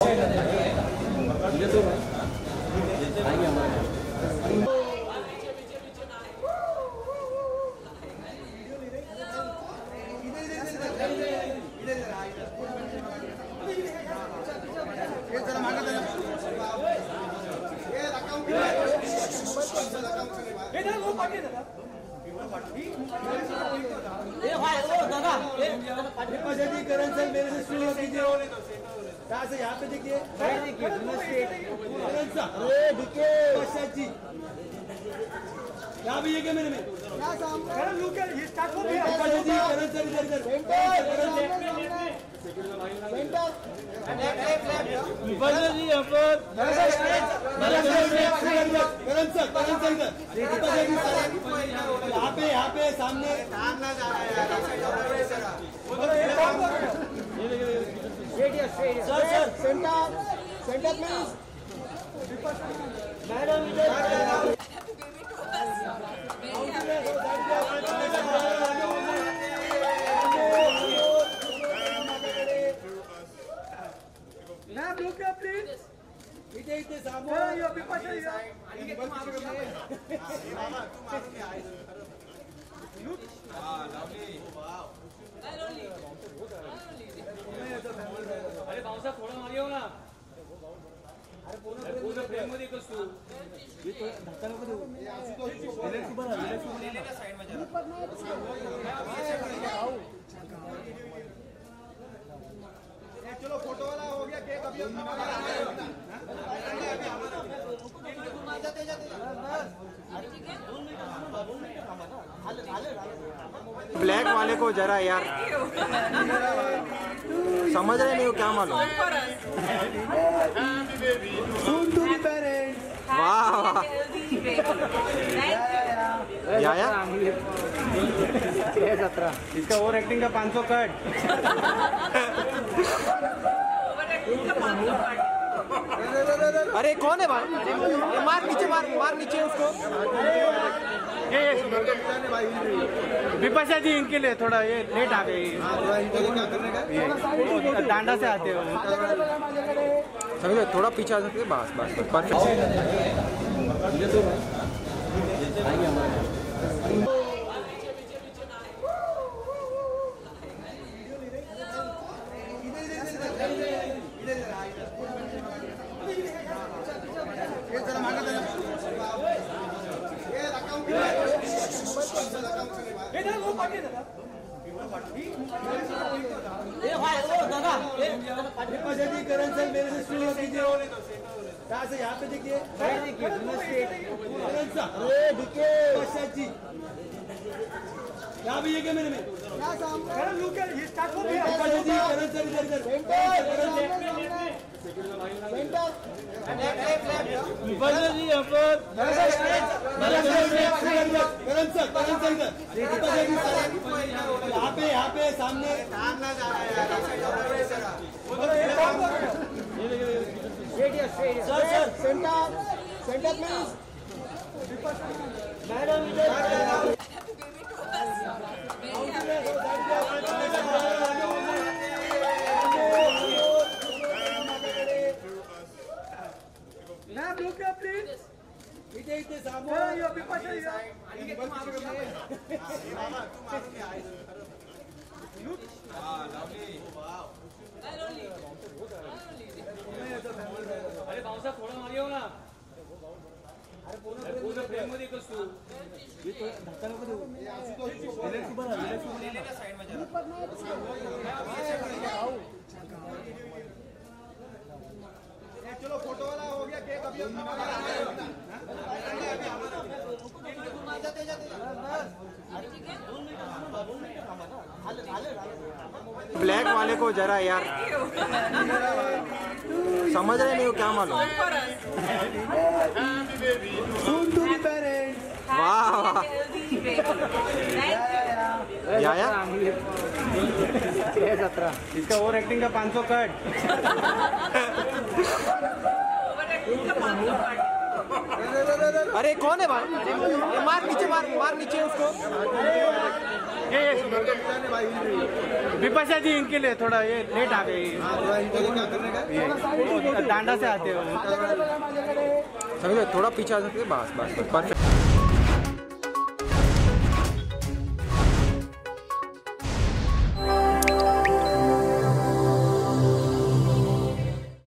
करण sir मेरे से शुरू कीजिए। कहाँ से? यहाँ पे देखिए। जी यहाँ भी ये कैमरे में करण सर इधर यहाँ पे सामने सर सेंटर प्लीज मैडम इथे सामने अरे भाऊसा थोडं मागे हो ना. अरे पूर्ण फ्रेम मध्ये कसू धक्का नको देऊ. साइड में जरा चलो फोटो वाला हो गया केक अभी ब्लैक वाले को जरा यार समझ रहे नहीं हो क्या मालूम. वाह या 17 इसका ओवर एक्टिंग का 500 कट. अरे कौन है भाई? मार नीचे उसको. विपाशा जी इनके लिए थोड़ा ये लेट आ गई. डांडा से आते हो समझ थोड़ा पीछे आ सकते हैं. बस परफेक्ट. करण सर मेरे से शुरू कीजिए. कहाँ से? यहाँ पे देखिए. जी यहाँ भी ये कैमरे में करण सर इधर यहाँ पे सामने सर सेंटर प्लीज मैडम इथे सामने अरे भाऊसा थोडं मागे हो ना. अरे पूर्ण फ्रेम मध्ये कसू धक्का नको देऊ. साइड में जरा चलो फोटो वाला हो गया केक अभी ब्लैक वाले को जरा यार समझ रहे नहीं हो क्या मालूम. वाह या 17 इसका ओवर एक्टिंग का 500 कट. अरे कौन है भाई? मार नीचे उसको. विपाशा जी इनके लिए थोड़ा ये लेट आ गई। डांडा से आते हो समझ लो, थोड़ा पीछे आ सकते हैं, बस बस बस परफेक्ट।